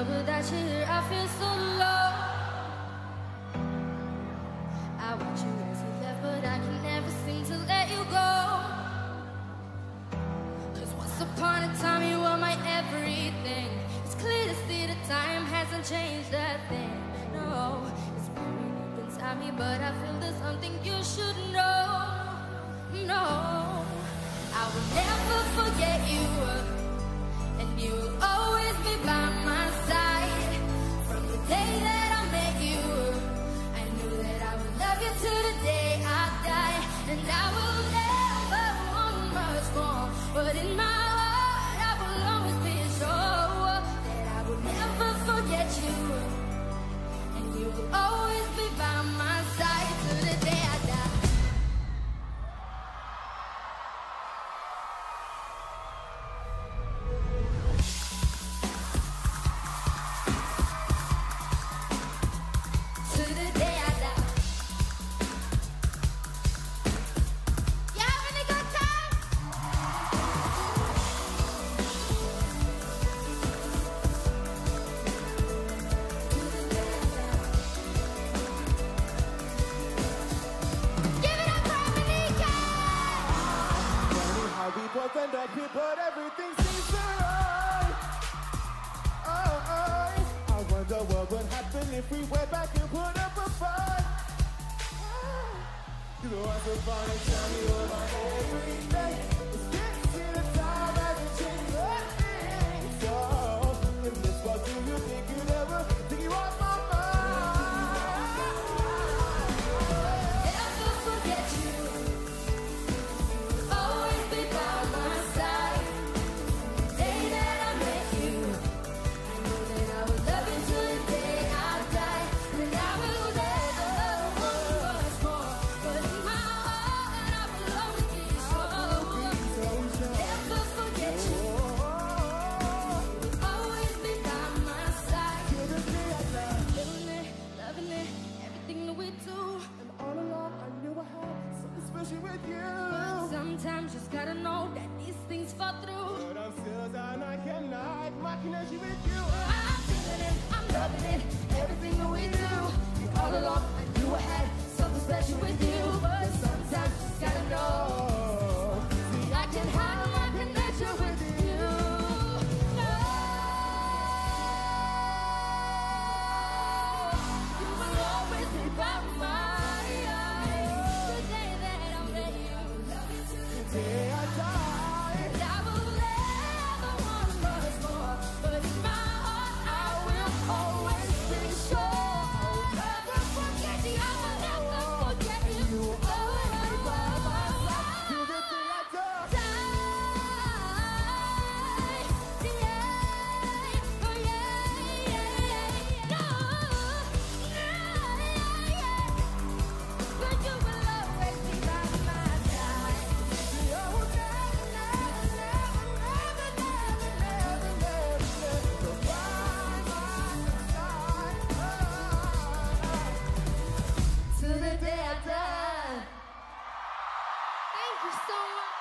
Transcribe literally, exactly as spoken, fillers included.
But without you here, I feel so low. I watch you as you left, but I can never seem to let you go. Cause once upon a time you were my everything. It's clear to see that time hasn't changed a thing. No, it's buried deep inside me, but I feel there's something you should know. No, I will never forget you, and you will always be by my side. From the day that I met you, I knew that I would love you till the day I die. And I will never want much more, but in my heart I will always be sure that I will never forget you, and you will always be by my side till the day I die. And that we put everything seems so right. Oh, oh, I wonder what would happen if we went back and put up a fight. You know what's so funny, tell me all my everything. It's good to see the time hasn't changed a thing. So, in this world, do you think you'd ever take you off my mind? Never forget you. Always be by my side. The day that I met you, I knew that I would love you till the day I die. And I will never want much more, but in my heart I will always be sure. Never forget you. Always be by my side. Living it, loving it, everything that we do. And all along I knew I had something special with you. But sometimes you just gotta know that these things fall through. But I'm still down, I cannot my connection with you. I'm feeling it, I'm loving it, everything that we do. And all along I knew I had something special with you. But sometimes you just gotta know, see, I can hide my connection with you. No, you will always be by my side. The day that I met you, I will love you till the day Day I die. and I will never want much more, but in my heart I will always be sure. Never forget you, I will never forget you. You will always be by my side till the day I die. Die, yeah, oh yeah, yeah, yeah, no, yeah, yeah, but you will always be by my side. You will never, never, never, never, never, never, never, never by my side. Till the day I die. Thank you so much.